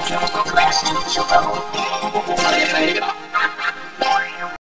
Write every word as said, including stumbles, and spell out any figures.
小林に許可を。あれがいるけど。